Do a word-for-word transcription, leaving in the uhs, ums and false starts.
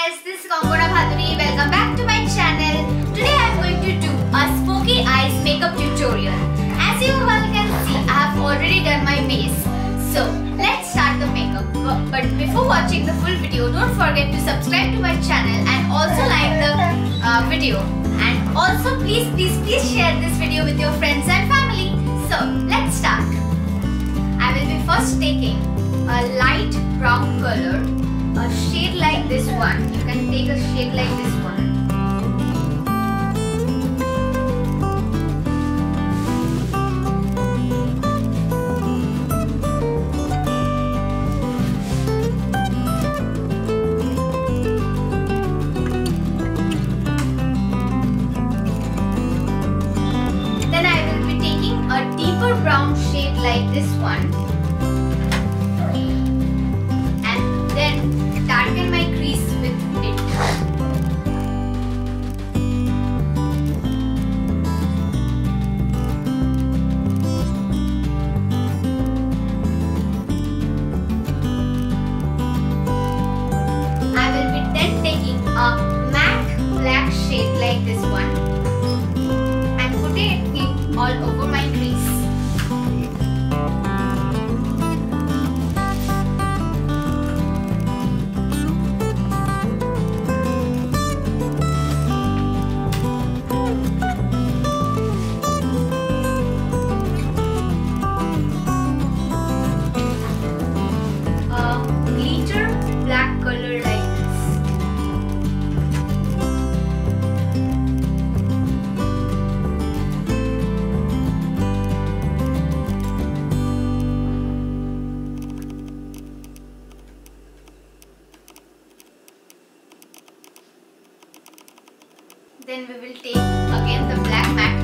guys, this is Kankana Bhadury. Welcome back to my channel. Today I am going to do a smoky eyes makeup tutorial. As you all can see, I have already done my base. So let's start the makeup. But before watching the full video, don't forget to subscribe to my channel and also like the uh, video. And also please please please share this video with your friends and family. So let's start. I will be first taking a light brown color, a shade like this one. You can take a shade like this one. Then I will be taking a deeper brown shade like this one. Darken my crease with it. I will be then taking a matte black shade like this one and putting it all over my crease. Black color like this. Then we will take again the black matte